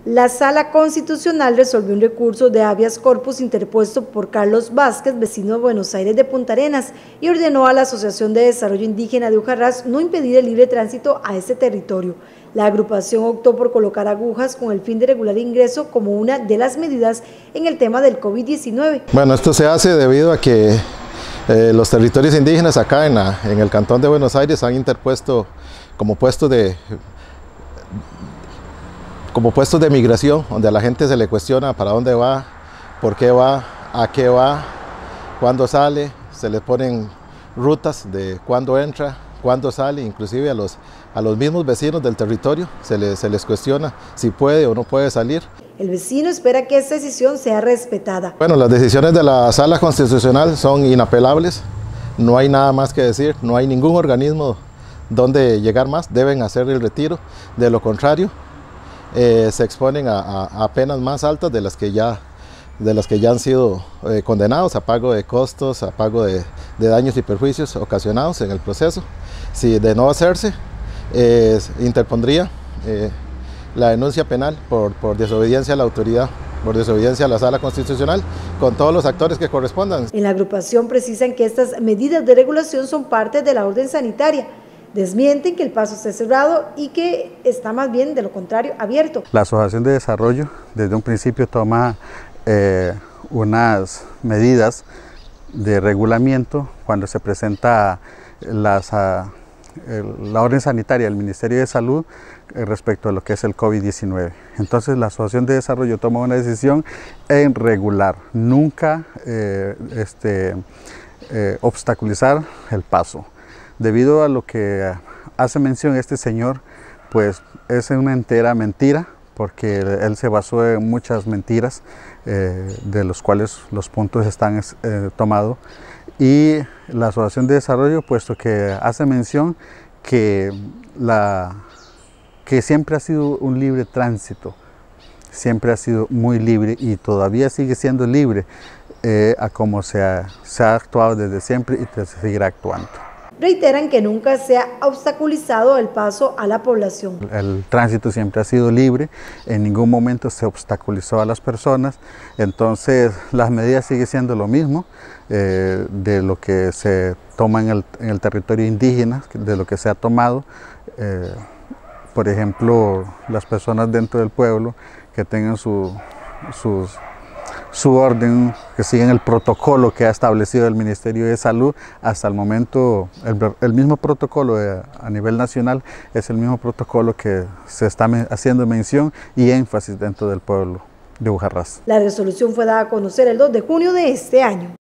La Sala Constitucional resolvió un recurso de habeas corpus interpuesto por Carlos Vázquez, vecino de Buenos Aires de Punta Arenas, y ordenó a la Asociación de Desarrollo Indígena de Ujarrás no impedir el libre tránsito a este territorio. La agrupación optó por colocar agujas con el fin de regular ingreso como una de las medidas en el tema del COVID-19. Bueno, esto se hace debido a que los territorios indígenas acá en el Cantón de Buenos Aires han interpuesto como puestos de migración, donde a la gente se le cuestiona para dónde va, por qué va, a qué va, cuándo sale, se les ponen rutas de cuándo entra, cuándo sale, inclusive a los mismos vecinos del territorio se les cuestiona si puede o no puede salir. El vecino espera que esta decisión sea respetada. Bueno, las decisiones de la Sala Constitucional son inapelables, no hay nada más que decir, no hay ningún organismo donde llegar más, deben hacer el retiro, de lo contrario se exponen a penas más altas de las que ya han sido condenados, a pago de costos, a pago de daños y perjuicios ocasionados en el proceso. Si de no hacerse, interpondría la denuncia penal por desobediencia a la autoridad, por desobediencia a la Sala Constitucional, con todos los actores que correspondan. En la agrupación precisan que estas medidas de regulación son parte de la orden sanitaria. Desmienten que el paso esté cerrado y que está más bien, de lo contrario, abierto. La Asociación de Desarrollo desde un principio toma unas medidas de regulamiento cuando se presenta la orden sanitaria del Ministerio de Salud respecto a lo que es el COVID-19. Entonces la Asociación de Desarrollo toma una decisión en regular, nunca obstaculizar el paso. Debido a lo que hace mención este señor, pues es una entera mentira, porque él se basó en muchas mentiras, de los cuales los puntos están tomados, y la Asociación de Desarrollo, puesto que hace mención que siempre ha sido un libre tránsito, siempre ha sido muy libre y todavía sigue siendo libre, a como se ha actuado desde siempre y se seguirá actuando. Reiteran que nunca se ha obstaculizado el paso a la población. El tránsito siempre ha sido libre, en ningún momento se obstaculizó a las personas, entonces las medidas siguen siendo lo mismo, de lo que se toma en el territorio indígena, de lo que se ha tomado. Por ejemplo, las personas dentro del pueblo que tengan su orden, que siguen el protocolo que ha establecido el Ministerio de Salud. Hasta el momento el mismo protocolo a nivel nacional es el mismo protocolo que se está haciendo mención y énfasis dentro del pueblo de Ujarrás. La resolución fue dada a conocer el 2 de junio de este año.